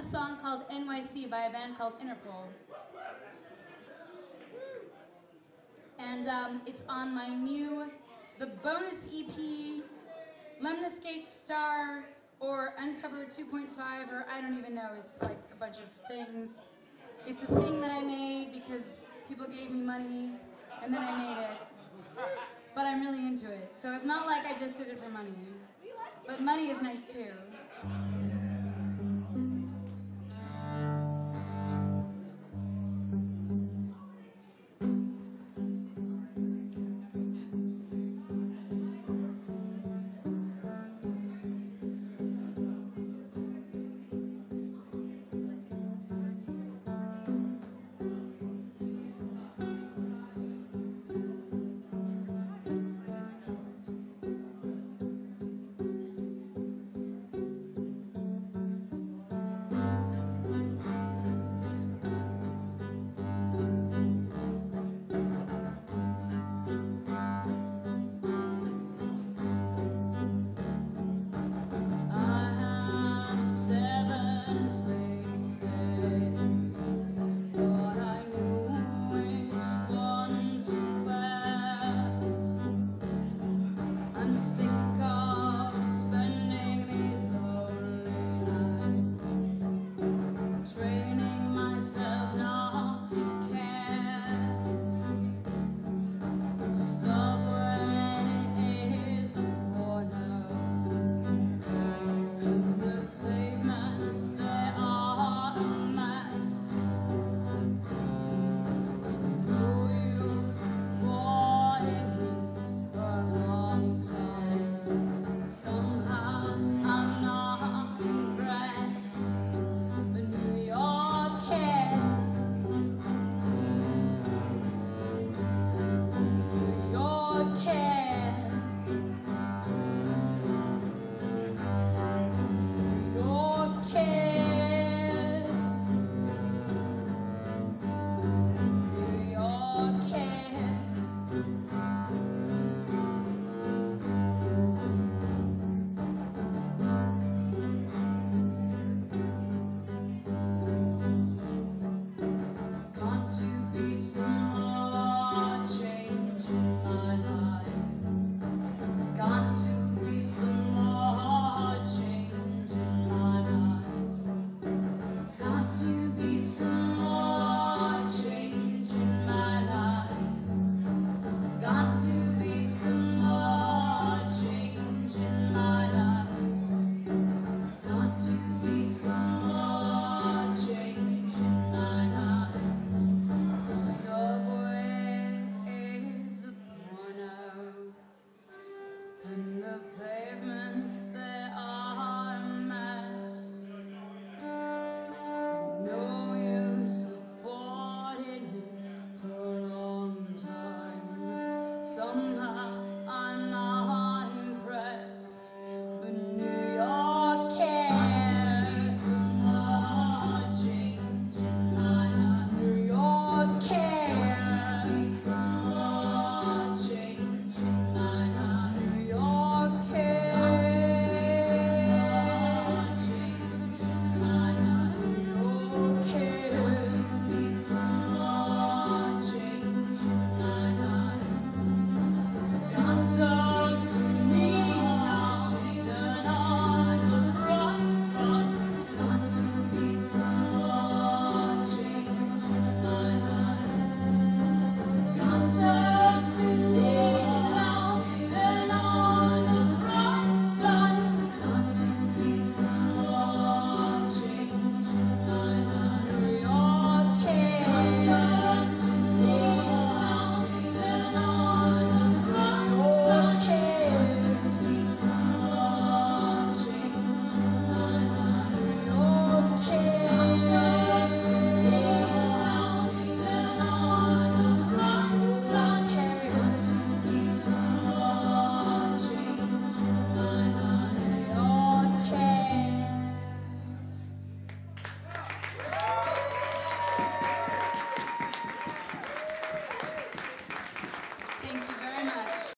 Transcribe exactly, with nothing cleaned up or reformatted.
a song called N Y C by a band called Interpol. And um, it's on my new, the bonus E P, Lemniscate Star, or Uncovered two point five, or I don't even know, it's like a bunch of things. It's a thing that I made because people gave me money, and then I made it. But I'm really into it. So it's not like I just did it for money. But money is nice too.